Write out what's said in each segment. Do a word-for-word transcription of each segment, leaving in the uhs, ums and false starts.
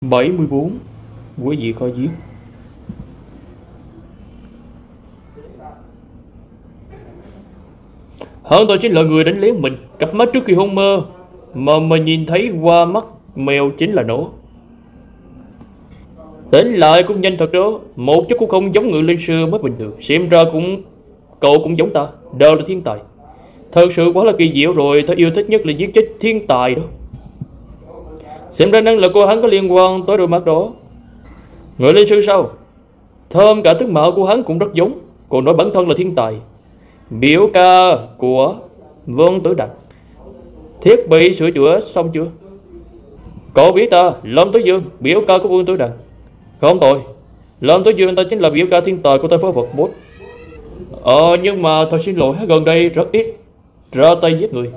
bảy mươi bốn. Quý vị kho giết. Hơn tôi chính là người đánh lén mình. Cặp mắt trước khi hôn mơ mà mình nhìn thấy qua mắt mèo chính là nó. Tỉnh lại cũng nhanh thật đó. Một chút cũng không giống người linh sư mới bình thường. Xem ra cũng cậu cũng giống ta, đều là thiên tài. Thật sự quá là kỳ diệu rồi. Ta yêu thích nhất là giết chết thiên tài đó. Xem ra năng lực của hắn có liên quan tới đôi mắt đó. Người linh sư sao? Thơm cả tướng mạo của hắn cũng rất giống. Còn nói bản thân là thiên tài. Biểu ca của Vương Tử Đằng. Thiết bị sửa chữa xong chưa? Cậu biết ta, Lâm Tử Dương, biểu ca của Vương Tử Đằng. Không tội, Lâm Tử Dương ta chính là biểu ca thiên tài của tay phó vật bốt. Ờ nhưng mà thật xin lỗi, gần đây rất ít ra tay giết người.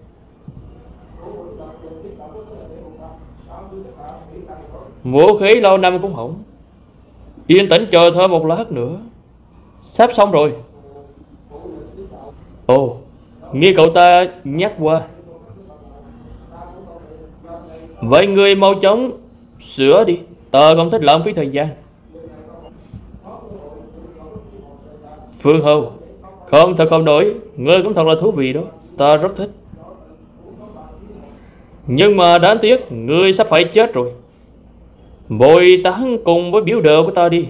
Vũ khí lâu năm cũng hỏng. Yên tĩnh chờ thơ một lát nữa. Sắp xong rồi. Ồ, nghe cậu ta nhắc qua. Vậy người mau chóng sửa đi. Ta không thích lãng phí thời gian. Phương Hầu, không thật không nổi. Ngươi cũng thật là thú vị đó. Ta rất thích. Nhưng mà đáng tiếc, ngươi sắp phải chết rồi. Bồi tán cùng với biểu đệ của ta đi.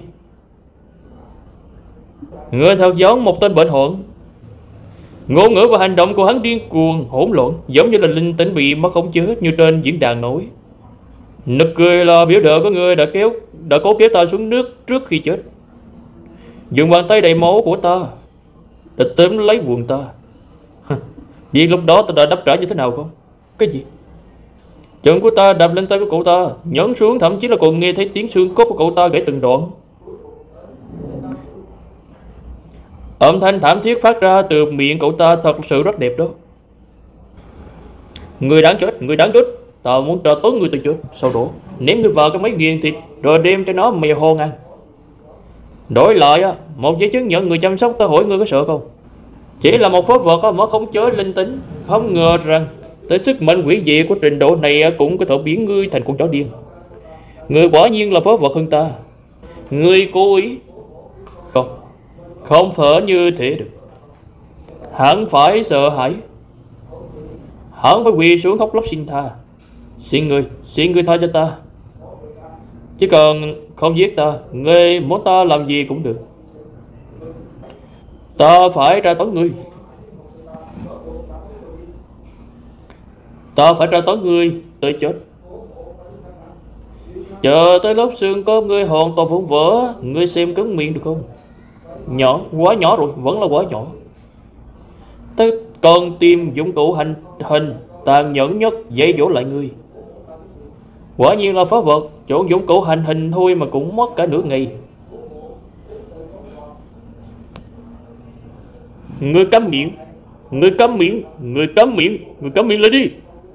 Ngươi thật giống một tên bệnh hoạn. Ngôn ngữ và hành động của hắn điên cuồng, hỗn loạn, giống như là linh tính bị mất khống chế như trên diễn đàn nói. Nực cười là biểu đệ của ngươi đã kéo đã cố kéo ta xuống nước trước khi chết. Dùng bàn tay đầy máu của ta đã tóm lấy quần ta. Biết lúc đó ta đã đáp trả như thế nào không? Cái gì? Chân của ta đạp lên tay của cậu ta, nhấn xuống, thậm chí là còn nghe thấy tiếng xương cốt của cậu ta gãy từng đoạn. Âm thanh thảm thiết phát ra từ miệng cậu ta thật sự rất đẹp đó. Người đáng chết, người đáng chết. Ta muốn trả tốn người từ chết. Sau đó ném người vào cái máy nghiền thịt, rồi đem cho nó mèo hôn ăn. Đổi lại á, một giấy chứng nhận người chăm sóc. Ta hỏi ngươi có sợ không? Chỉ là một phó vật mà không chế linh tính. Không ngờ rằng tới sức mạnh quỷ dị của trình độ này cũng có thể biến ngươi thành con chó điên. Ngươi quả nhiên là phó vật hơn ta. Ngươi cố ý. Không, không phải như thế được. Hắn phải sợ hãi. Hắn phải quỳ xuống khóc lóc xin tha. Xin ngươi, xin ngươi tha cho ta. Chỉ cần không giết ta, ngươi muốn ta làm gì cũng được. Ta phải tra tấn ngươi. Ta phải tra tấn ngươi tới chết. Chờ tới lớp xương có ngươi hoàn toàn vụn vỡ, ngươi xem cứng miệng được không? Nhỏ, quá nhỏ rồi, vẫn là quá nhỏ. Ta cần tìm dụng cụ hành hình tàn nhẫn nhất dạy dỗ lại ngươi. Quả nhiên là phá vật. Chỗ dụng cụ hành hình thôi mà cũng mất cả nửa ngày. Ngươi cấm miệng. Ngươi cấm miệng. Ngươi cấm miệng. Ngươi cấm miệng lại đi.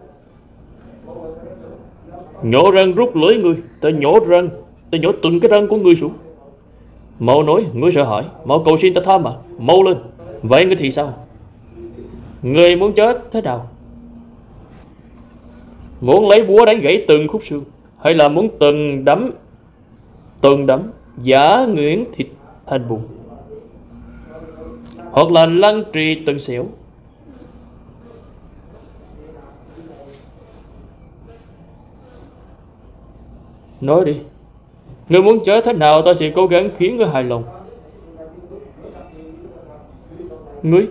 Nhổ răng rút lưỡi ngươi. Ta nhổ răng. Ta nhổ từng cái răng của ngươi xuống. Mau nói, ngươi sợ hãi. Mau cầu xin ta tha mà. Mau lên. Vậy ngươi thì sao? Ngươi muốn chết thế nào? Muốn lấy búa đánh gãy từng khúc xương, hay là muốn từng đấm từng đấm giả nhuyễn thịt thành bùn, hoặc là lăng trì từng xẻo? Nói đi. Ngươi muốn chết thế nào ta sẽ cố gắng khiến ngươi hài lòng. Ngươi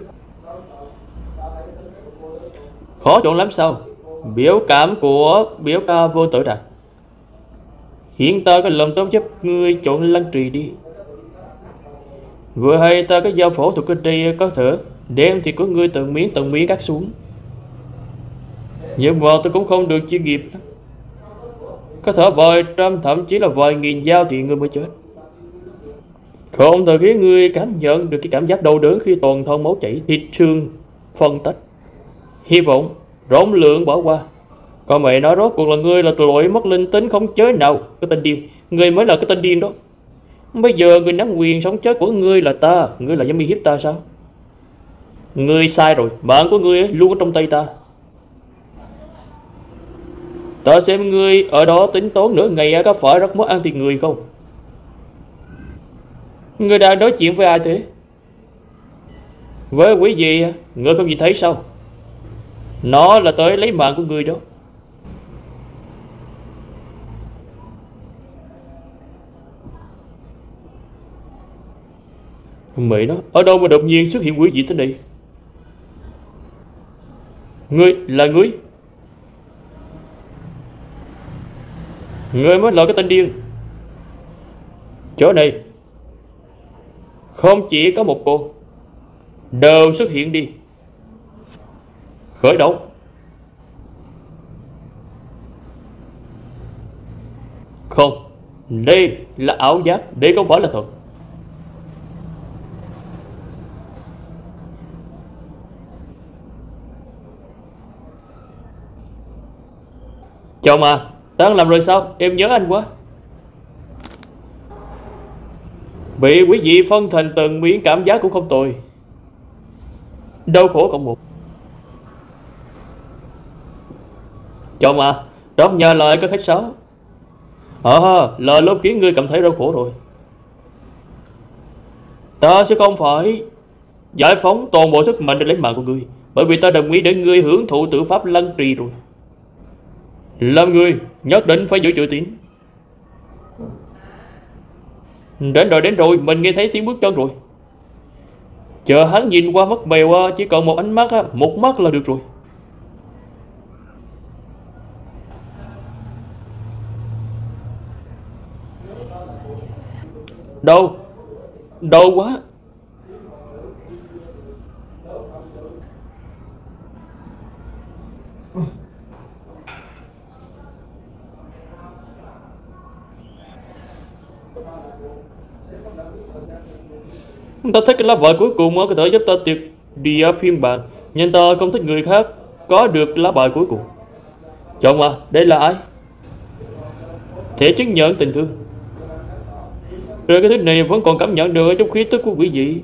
khó chọn lắm sao? Biểu cảm của biểu ca vô tử đạt khiến ta có lòng tốt giúp ngươi chọn lăng trì đi. Vừa hay ta có dao phẫu thuật ở đây có thể đem thịt của ngươi từng miếng từng miếng cắt xuống. Nhưng mà tôi cũng không được chuyên nghiệp lắm. Có thể vài trăm thậm chí là vài nghìn dao thì ngươi mới chết. Không thể khiến ngươi cảm nhận được cái cảm giác đau đớn khi toàn thân máu chảy, thịt xương phân tách. Hy vọng rộng lượng bỏ qua. Còn mày nói rốt cuộc là ngươi là loại mất linh tính không chế nào. Cái tên điên. Ngươi mới là cái tên điên đó. Bây giờ người nắm quyền sống chết của ngươi là ta. Ngươi là dám uy hiếp ta sao? Ngươi sai rồi. Bạn của ngươi luôn ở trong tay ta. Ta xem ngươi ở đó tính toán nửa ngày có phải rất muốn ăn thịt người không? Ngươi đang nói chuyện với ai thế? Với quỷ gì? Ngươi không nhìn thấy sao? Nó là tới lấy mạng của ngươi đó. Mẹ nó, ở đâu mà đột nhiên xuất hiện quỷ gì thế này? Ngươi là ngươi? Ngươi mới là cái tên điên. Chỗ này không chỉ có một cô. Đều xuất hiện đi. Khởi động. Không, đây là ảo giác, đây không phải là thật. Chào mà, đang làm rồi sao? Em nhớ anh quá. Bị quý vị phân thành từng miếng cảm giác cũng không tồi. Đau khổ cộng một. Chào mà, đó nhà lại có khách sáo. À, là lúc khiến ngươi cảm thấy đau khổ rồi. Ta sẽ không phải giải phóng toàn bộ sức mạnh để lấy mạng của ngươi, bởi vì ta đồng ý để ngươi hưởng thụ tử pháp lăng trì rồi. Làm ngươi nhất định phải giữ chữ tín. Đến rồi đến rồi, mình nghe thấy tiếng bước chân rồi. Chờ hắn nhìn qua mắt mèo, chỉ còn một ánh mắt, một mắt là được rồi. Đâu? Đâu quá? Ta thích cái lá bài cuối cùng có thể giúp ta tuyệt đi phiên bản, nhưng ta không thích người khác có được lá bài cuối cùng. Chọn mà, đây là ai? Thể chứng nhận tình thương. Rồi cái thứ này vẫn còn cảm nhận được trong khí tức của quỷ dị.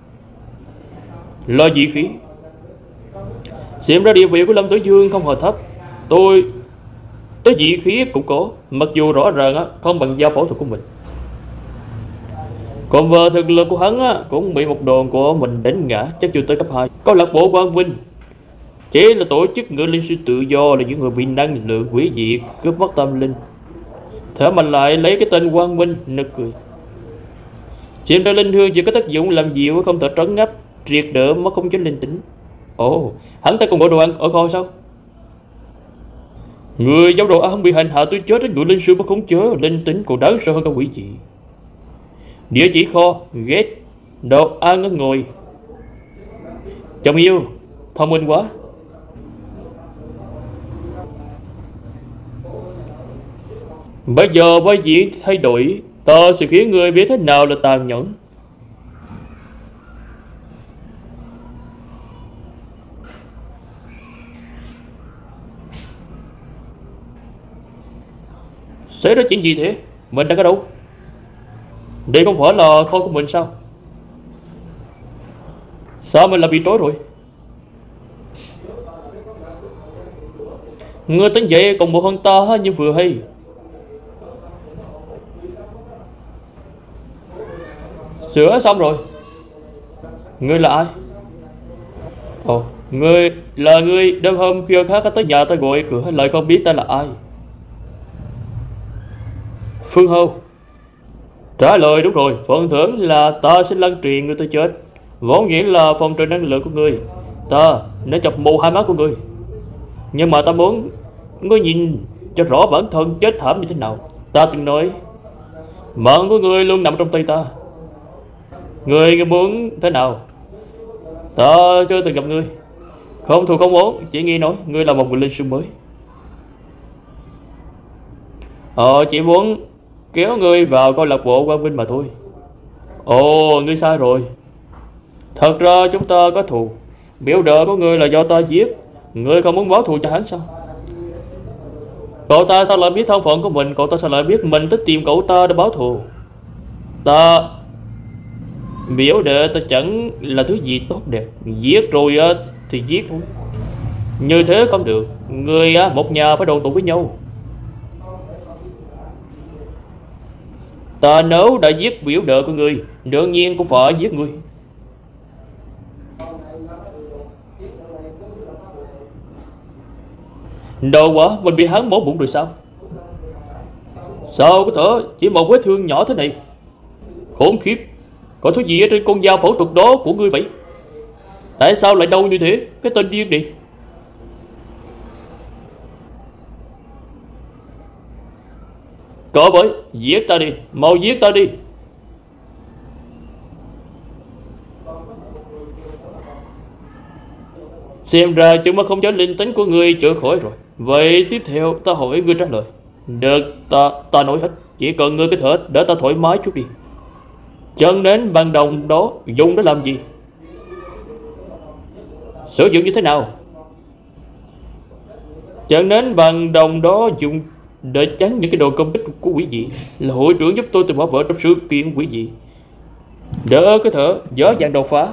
Lo dị khí. Xem ra địa vị của Lâm Tử Dương không hề thấp. Tôi tới dị khí cũng có, mặc dù rõ ràng không bằng giao phẫu thuật của mình. Còn về thực lực của hắn á, cũng bị một đòn của mình đánh ngã, chắc chưa tới cấp hai. Câu lạc bộ Quang Vinh chỉ là tổ chức ngự linh sư tự do, là những người bị năng lượng quỷ dị cướp mất tâm linh. Thế mà lại lấy cái tên Quang Minh, nực cười. Chìm ra linh hương chỉ có tác dụng làm dịu, không thể trấn áp triệt để mất không chính linh tính. Ồ, hắn ta còn có đồ ăn ở kho sao? Người giáo đồ ăn bị hành hạ tôi chết, ngự linh sư mất khống chế linh tính còn đáng sợ hơn cả quỷ dị. Địa chỉ kho, ghét, đồ ăn ở ngồi. Chồng yêu, thông minh quá. Bây giờ vai diễn thay đổi, ta sẽ khiến người biết thế nào là tàn nhẫn. Xảy ra chuyện gì thế? Mình đang ở đâu? Đây không phải là kho của mình sao? Sao mình lại bị trối rồi? Ngươi tính vậy còn một hơn ta nhưng vừa hay. Sửa xong rồi. Ngươi là ai? Ồ, ngươi là ngươi đêm hôm khuya khác tới nhà ta gọi cửa, lại không biết ta là ai. Phương Hâu. Trả lời đúng rồi, phần thưởng là ta sẽ lăn truyền người tôi chết. Vốn dĩ là phòng trừ năng lượng của ngươi, ta nên chọc mù hai mắt của ngươi. Nhưng mà ta muốn ngươi nhìn cho rõ bản thân chết thảm như thế nào. Ta từng nói mạng của ngươi luôn nằm trong tay ta. Ngươi muốn thế nào? Ta chưa từng gặp ngươi, không thù không oán, chỉ nghe nói ngươi là một người linh sư mới. Ờ, chỉ muốn kéo ngươi vào câu lạc bộ Quang Vinh mà thôi. Ồ, ngươi sai rồi. Thật ra chúng ta có thù. Biểu đệ của ngươi là do ta giết. Ngươi không muốn báo thù cho hắn sao? Cậu ta sao lại biết thân phận của mình? Cậu ta sao lại biết mình thích tìm cậu ta để báo thù? Ta biểu đệ ta chẳng là thứ gì tốt đẹp. Giết rồi thì giết thôi. Như thế không được. Ngươi một nhà phải đoàn tụ với nhau. Ta nếu đã giết biểu đệ của ngươi, đương nhiên cũng phải giết ngươi. Đâu quá, mình bị hắn mổ bụng rồi sao? Sao có thể chỉ một vết thương nhỏ thế này? Khốn khiếp, có thứ gì ở trên con dao phẫu thuật đó của ngươi vậy? Tại sao lại đau như thế? Cái tên điên này. Cỡ bởi, giết ta đi, mau giết ta đi. Xem ra chứng mất không cho linh tính của ngươi chữa khỏi rồi. Vậy tiếp theo ta hỏi ngươi trả lời. Được, ta ta nói hết. Chỉ cần ngươi có thể để ta thoải mái chút đi. Chân nến bằng đồng đó dùng để làm gì? Sử dụng như thế nào? Chân nến bằng đồng đó dùng để chắn những cái đồ công kích của quỷ dị. Là hội trưởng giúp tôi từ bảo vệ trong sự kiện quỷ dị, đỡ có thể dễ dàng đột phá.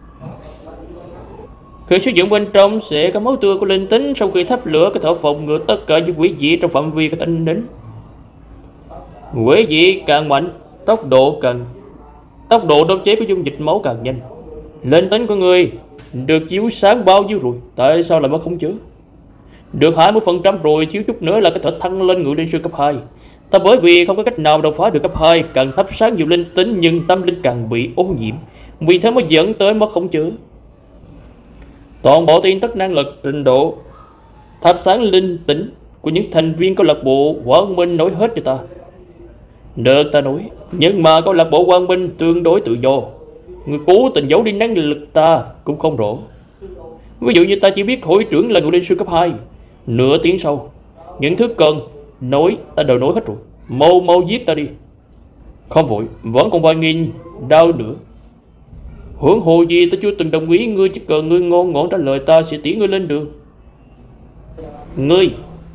Khi sử dụng bên trong sẽ có máu tươi của linh tính. Sau khi thắp lửa có thể phòng ngừa tất cả những quỷ dị trong phạm vi của thanh nến. Quỷ dị càng mạnh, tốc độ càng tốc độ đốt cháy của dung dịch máu càng nhanh. Linh tính của người được chiếu sáng bao nhiêu rồi? Tại sao lại mất khống chế? Được hai mươi phần trăm rồi, thiếu chút nữa là có thể thăng lên ngự linh sư cấp hai. Ta bởi vì không có cách nào đột phá được cấp hai, càng thắp sáng nhiều linh tính nhưng tâm linh càng bị ô nhiễm, vì thế mới dẫn tới mất khống chế. Toàn bộ tin tức năng lực trình độ thắp sáng linh tính của những thành viên câu lạc bộ Quang Minh nói hết cho ta. Được, ta nói, nhưng mà câu lạc bộ Quang Minh tương đối tự do. Người cố tình giấu đi năng lực ta cũng không rõ. Ví dụ như ta chỉ biết hội trưởng là ngự linh sư cấp hai. Nửa tiếng sau, những thứ cần nói ta đều nói hết rồi. Mau mau giết ta đi. Không vội, vẫn còn vài nghìn đau nữa. Hưởng hồ gì ta chưa từng đồng ý ngươi, chỉ cần ngươi ngon ngọn trả lời ta sẽ tiễn ngươi lên đường. Ngươi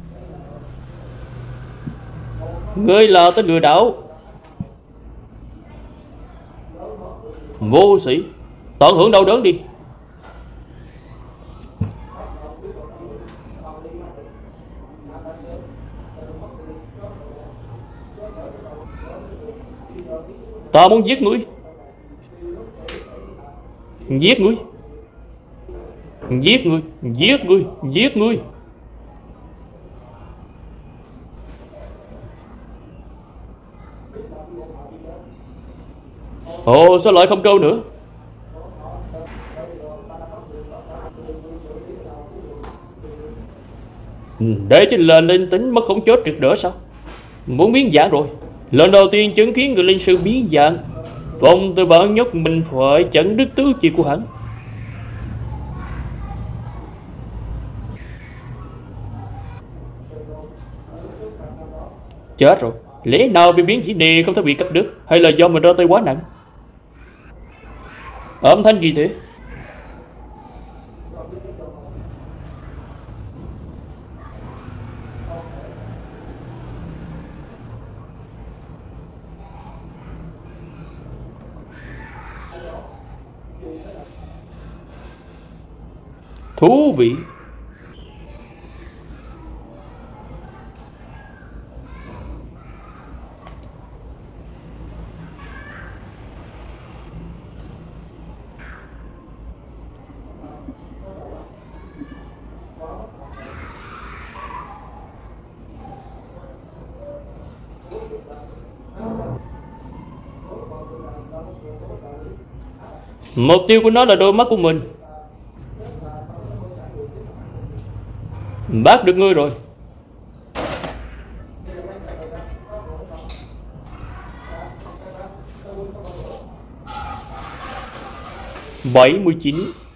Ngươi là tên lừa đảo, vô sĩ, tận hưởng đau đớn đi. Ta muốn giết ngươi. Giết ngươi. Giết ngươi. Giết ngươi. Giết ngươi. Ồ, sao lại không câu nữa? Để cho lên linh tính mất khống chế triệt để sao? Muốn biến dạng rồi. Lần đầu tiên chứng kiến người linh sư biến dạng, Phong tư bảo nhóc mình phải chặn đứt tứ chi của hắn. Chết rồi, lẽ nào bị biến chỉ này không thể bị cắt đứt, hay là do mình ra tay quá nặng? Âm thanh gì thế? Thú vị. Mục tiêu của nó là đôi mắt của mình. Bắt được ngươi rồi. Bảy mươi chín.